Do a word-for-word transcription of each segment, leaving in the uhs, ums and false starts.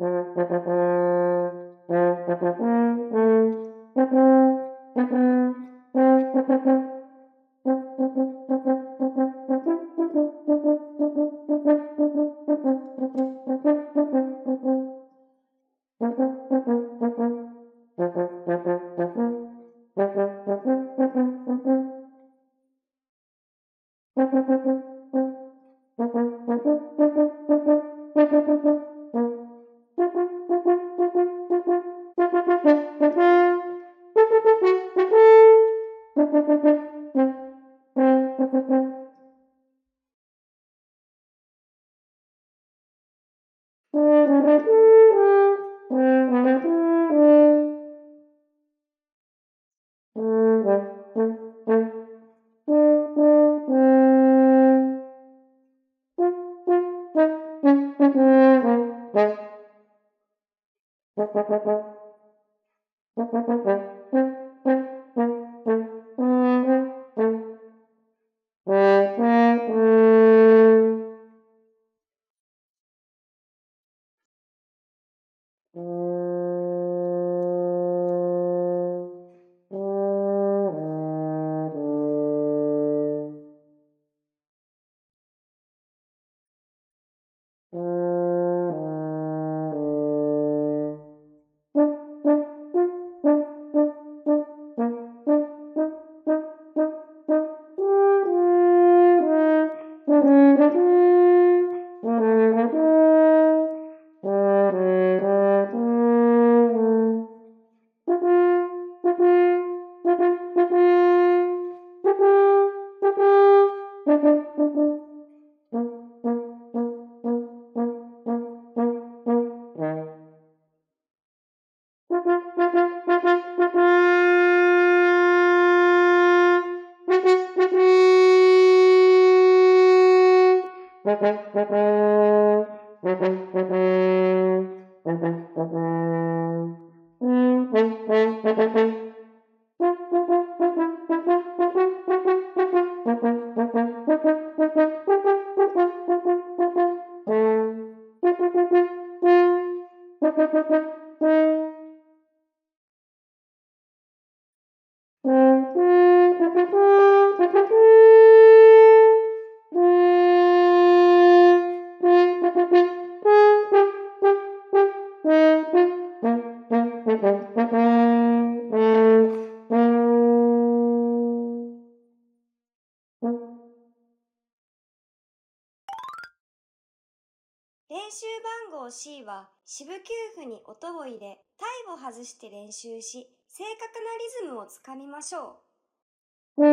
練習番号 C は四分九符に音を入れ、タイを外して練習し、正確なリズムをつかみましょう。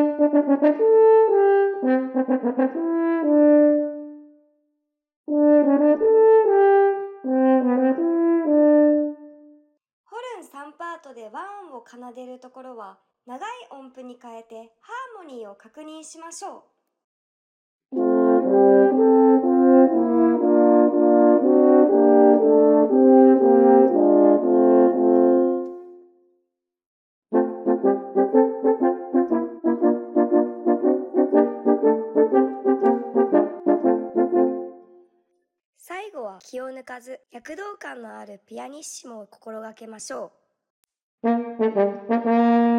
ホルンさんパートで和音を奏でるところは、長い音符に変えてハーモニーを確認しましょう。最後は気を抜かず躍動感のあるピアニッシモを心がけましょう。